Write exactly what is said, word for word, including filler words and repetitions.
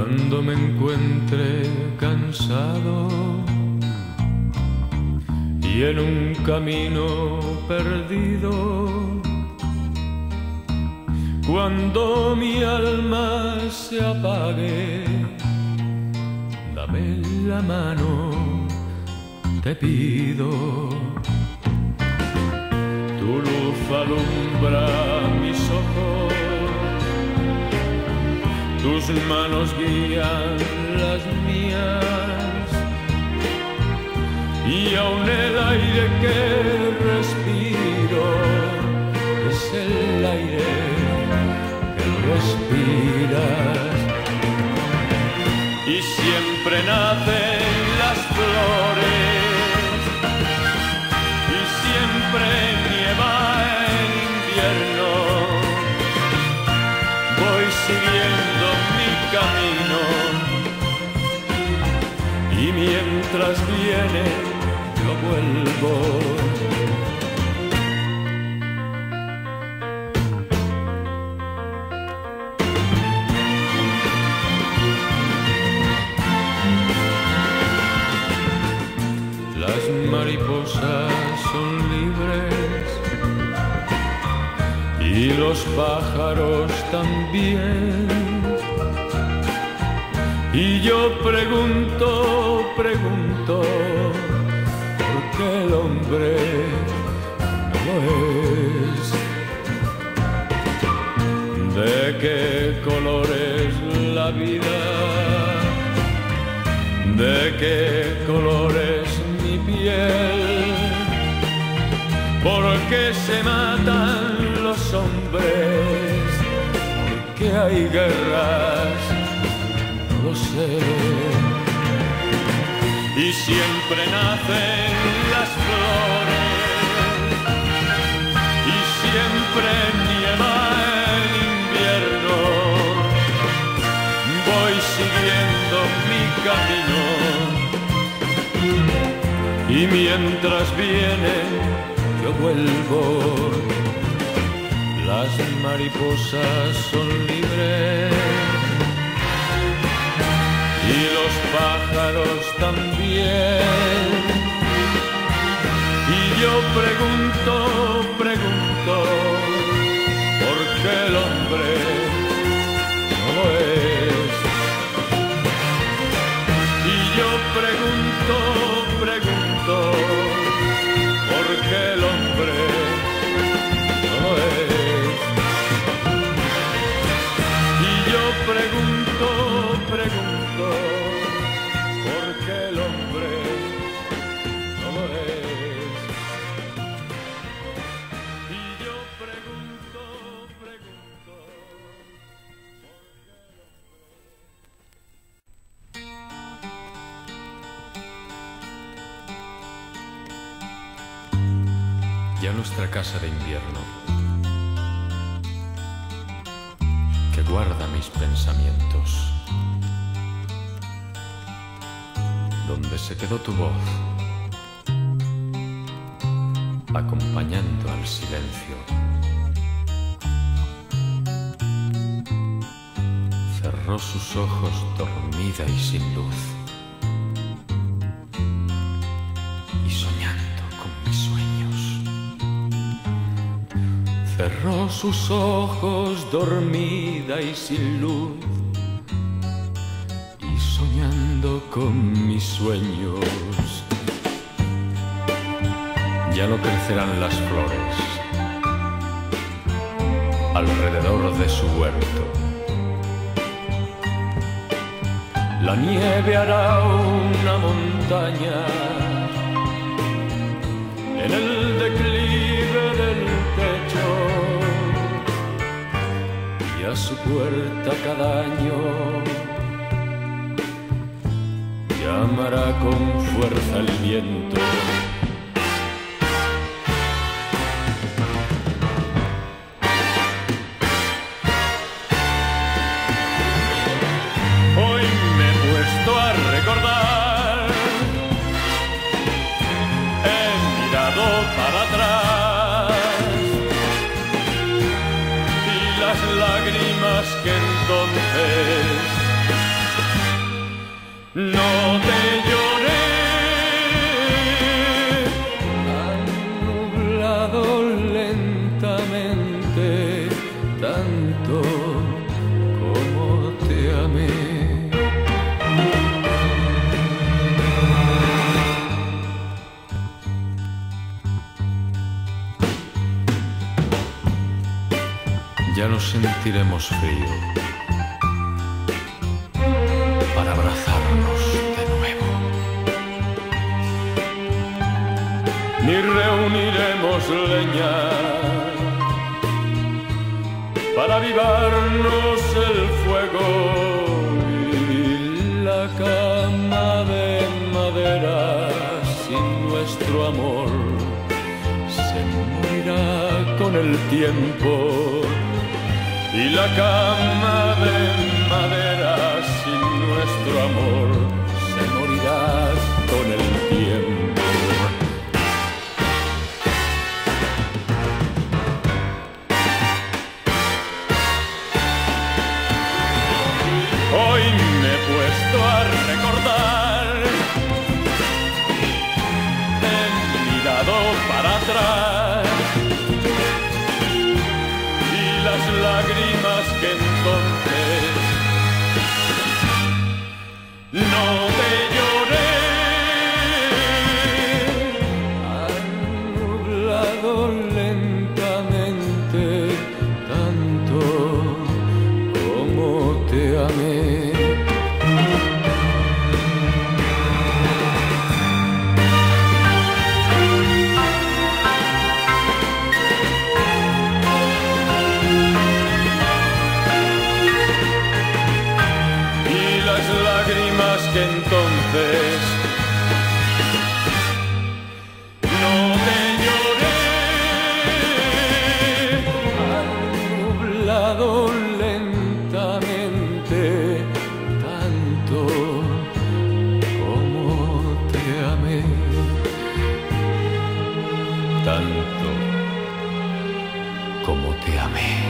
Cuando me encuentre cansado y en un camino perdido, cuando mi alma se apague, dame la mano, te pido. Tu luz alumbra mis ojos, tus manos guían las mías, y aún el aire que respiro es el aire que respiras. Y siempre nacen las flores, y siempre nieva en invierno. Voy siguiendo mi camino, y mientras viene yo vuelvo. Las mariposas son libres y los pájaros también. Y yo pregunto, pregunto, ¿por qué el hombre no lo es? ¿De qué color es la vida? ¿De qué color es mi piel? ¿Por qué se matan los hombres? ¿Por qué hay guerras? No lo sé. Y siempre nacen las flores, y siempre nieva el invierno. Voy siguiendo mi camino, y mientras viene yo vuelvo. Las mariposas son libres y los pájaros también. Y yo pregunto, pregunto, ¿por qué el hombre no lo es? Y yo pregunto, pregunto, ¿por qué el hombre no lo es? Y yo pregunto, pregunto, ¿por qué el hombre no lo es? Y yo pregunto, pregunto, ¿por qué el hombre? Ya nuestra casa de invierno, que guarda mis pensamientos, donde se quedó tu voz, acompañando al silencio. Cerró sus ojos dormida y sin luz, y soñando con mis sueños. Cerró sus ojos dormida y sin luz, con mis sueños. Ya no crecerán las flores alrededor de su huerto. La nieve hará una montaña en el declive del techo, y a su puerta cada año llamará con fuerza el viento. Hoy me he puesto a recordar, he mirado para atrás, y las lágrimas que entonces no te lloré, han nublado lentamente tanto como te amé. Ya no sentiremos frío para abrazarnos de nuevo, ni reuniremos leña para avivarnos el fuego, y la cama de madera sin nuestro amor se morirá con el tiempo. Y la cama de madera sin nuestro amor se morirá con el tiempo. Hoy me he puesto a recordar, he mirado para atrás, las lágrimas que entonces no te lloré han nublado lentamente tanto como te amé. Que entonces no te lloré, han nublado lentamente tanto como te amé, tanto como te amé.